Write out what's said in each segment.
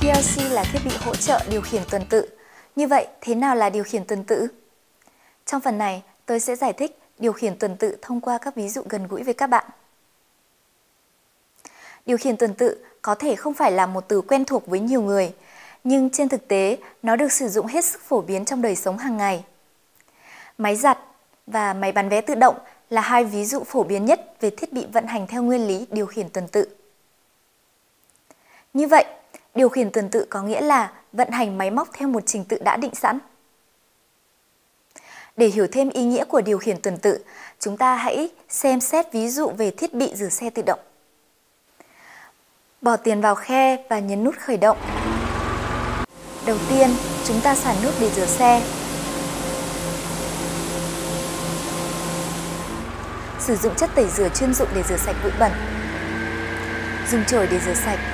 PLC là thiết bị hỗ trợ điều khiển tuần tự. Như vậy, thế nào là điều khiển tuần tự? Trong phần này, tôi sẽ giải thích điều khiển tuần tự thông qua các ví dụ gần gũi với các bạn. Điều khiển tuần tự có thể không phải là một từ quen thuộc với nhiều người, nhưng trên thực tế, nó được sử dụng hết sức phổ biến trong đời sống hàng ngày. Máy giặt và máy bán vé tự động là hai ví dụ phổ biến nhất về thiết bị vận hành theo nguyên lý điều khiển tuần tự. Như vậy, điều khiển tuần tự có nghĩa là vận hành máy móc theo một trình tự đã định sẵn. Để hiểu thêm ý nghĩa của điều khiển tuần tự, chúng ta hãy xem xét ví dụ về thiết bị rửa xe tự động. Bỏ tiền vào khe và nhấn nút khởi động. Đầu tiên, chúng ta xả nước để rửa xe. Sử dụng chất tẩy rửa chuyên dụng để rửa sạch bụi bẩn. Dùng chổi để rửa sạch.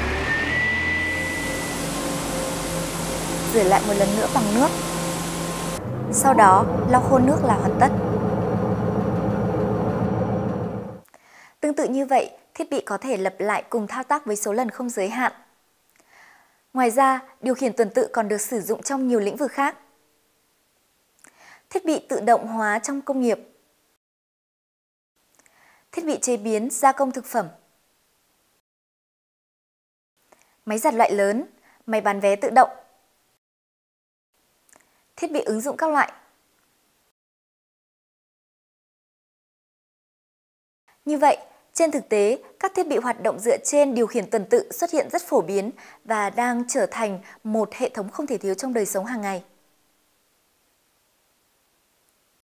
Rửa lại một lần nữa bằng nước. Sau đó, lau khô nước là hoàn tất. Tương tự như vậy, thiết bị có thể lặp lại cùng thao tác với số lần không giới hạn. Ngoài ra, điều khiển tuần tự còn được sử dụng trong nhiều lĩnh vực khác. Thiết bị tự động hóa trong công nghiệp. Thiết bị chế biến, gia công thực phẩm. Máy giặt loại lớn, máy bán vé tự động. Thiết bị ứng dụng các loại. Như vậy, trên thực tế, các thiết bị hoạt động dựa trên điều khiển tuần tự xuất hiện rất phổ biến và đang trở thành một hệ thống không thể thiếu trong đời sống hàng ngày.